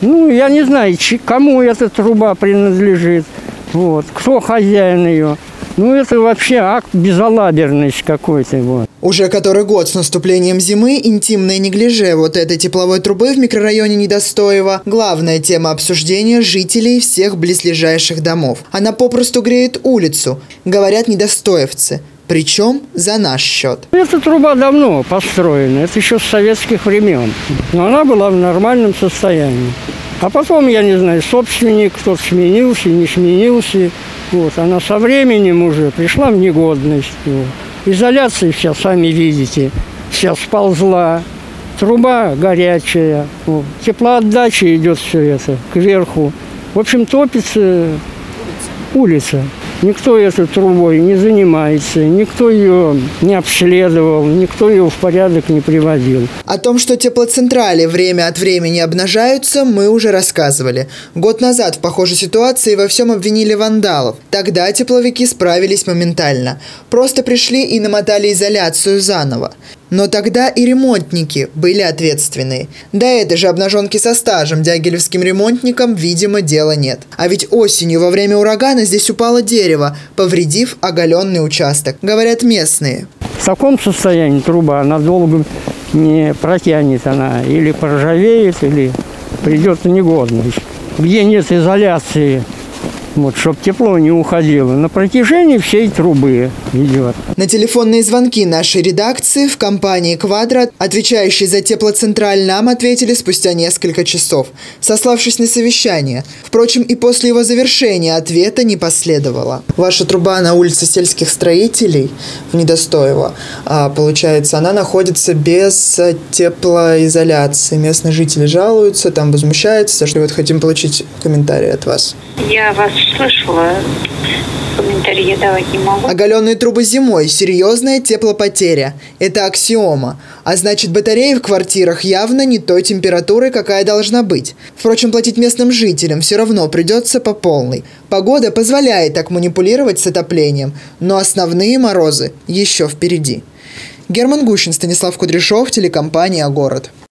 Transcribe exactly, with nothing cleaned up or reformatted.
Ну, я не знаю, кому эта труба принадлежит, вот, кто хозяин ее. Ну, это вообще акт безалаберности какой-то. Вот. Уже который год с наступлением зимы интимное неглиже вот этой тепловой трубы в микрорайоне Недостоево – главная тема обсуждения жителей всех близлежащих домов. Она попросту греет улицу, говорят недостоевцы. Причем за наш счет. Эта труба давно построена, это еще с советских времен. Но она была в нормальном состоянии. А потом, я не знаю, собственник, кто-то сменился, не сменился. Вот, она со временем уже пришла в негодность. Вот. Изоляция вся, сами видите, вся сползла. Труба горячая. Вот. Теплоотдача идет все это кверху. В общем, топится улица. Никто этой трубой не занимается, никто ее не обследовал, никто ее в порядок не приводил. О том, что теплоцентрали время от времени обнажаются, мы уже рассказывали. Год назад в похожей ситуации во всем обвинили вандалов. Тогда тепловики справились моментально. Просто пришли и намотали изоляцию заново. Но тогда и ремонтники были ответственные. До этой же обнаженки со стажем дягилевским ремонтникам, видимо, дела нет. А ведь осенью во время урагана здесь упало дерево, повредив оголенный участок, говорят местные. В таком состоянии труба она долго не протянет, она или поржавеет, или придет в негодность. Где нет изоляции, вот, чтобы тепло не уходило, на протяжении всей трубы идет. На телефонные звонки нашей редакции в компании «Квадрат», отвечающей за теплоцентраль, нам ответили спустя несколько часов, сославшись на совещание. Впрочем, и после его завершения ответа не последовало. Ваша труба на улице Сельских строителей в Недостоево, а, получается, она находится без теплоизоляции. Местные жители жалуются, там возмущаются, что вот хотим получить комментарий от вас. Я вас слышала. Комментарии я давать не могу. Оголенные трубы зимой – серьезная теплопотеря. Это аксиома. А значит, батареи в квартирах явно не той температуры, какая должна быть. Впрочем, платить местным жителям все равно придется по полной. Погода позволяет так манипулировать с отоплением, но основные морозы еще впереди. Герман Гущин, Станислав Кудряшов, телекомпания «Город».